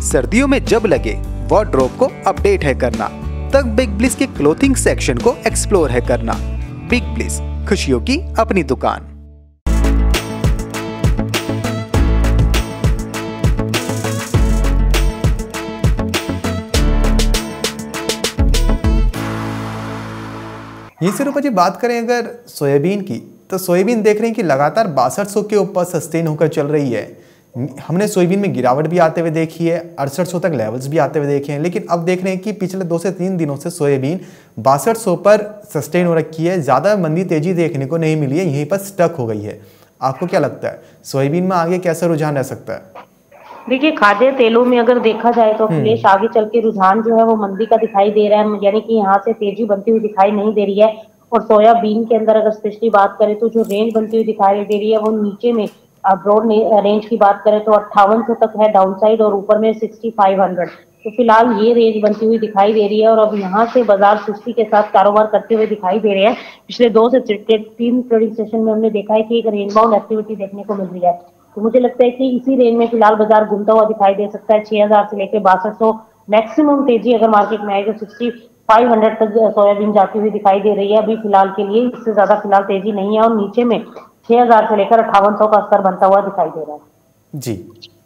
सर्दियों में जब लगे वार्डरोब को अपडेट है करना, तब बिग ब्लिस के क्लोथिंग सेक्शन को एक्सप्लोर है करना। बिग ब्लिस, खुशियों की अपनी दुकान। ये सिर्फ जी बात करें अगर सोयाबीन की, तो सोयाबीन देख रहे हैं कि लगातार 6200 के ऊपर सस्टेन होकर चल रही है। हमने सोयाबीन में गिरावट भी आते हुए देखी है, 6800 तक लेवल्स भी आते हुए देखे हैं, लेकिन अब देख रहे हैं कि पिछले 2 से 3 दिनों से सोयाबीन 6200 पर सस्टेन हो रखी है। ज़्यादा मंदी तेजी देखने को नहीं मिली है, यहीं पर स्टक हो गई है। आपको क्या लगता है सोयाबीन में आगे कैसा रुझान रह सकता है? देखिए, खाद्य तेलों में अगर देखा जाए तो अखिलेश आगे चल के रुझान जो है वो मंदी का दिखाई दे रहा है, यानी कि यहाँ से तेजी बनती हुई दिखाई नहीं दे रही है। और सोयाबीन के अंदर अगर स्पेशली बात करें तो जो रेंज बनती हुई दिखाई दे रही है वो नीचे में ब्रॉड रेंज की बात करें तो 5800 तक है डाउन साइड, और ऊपर में 6500। तो फिलहाल ये रेंज बनती हुई दिखाई दे रही है और अब यहाँ से बाजार सुस्ती के साथ कारोबार करते हुए दिखाई दे रहे हैं। पिछले 2 से 3 ट्रेडिंग सेशन में हमने देखा है कि एक रेंज बाउंड एक्टिविटी देखने को मिल रही है। तो मुझे लगता है कि इसी रेंज में फिलहाल बाजार घूमता हुआ दिखाई दे सकता है। 6000 से लेकर 6200 मैक्सिमम तेजी अगर मार्केट में आएगी, 6500 तक सोयाबीन जाती हुई दिखाई दे रही है अभी फिलहाल के लिए। इससे ज्यादा फिलहाल तेजी नहीं है और नीचे में 6000 से लेकर 5800 का स्तर बनता हुआ दिखाई दे रहा है। जी।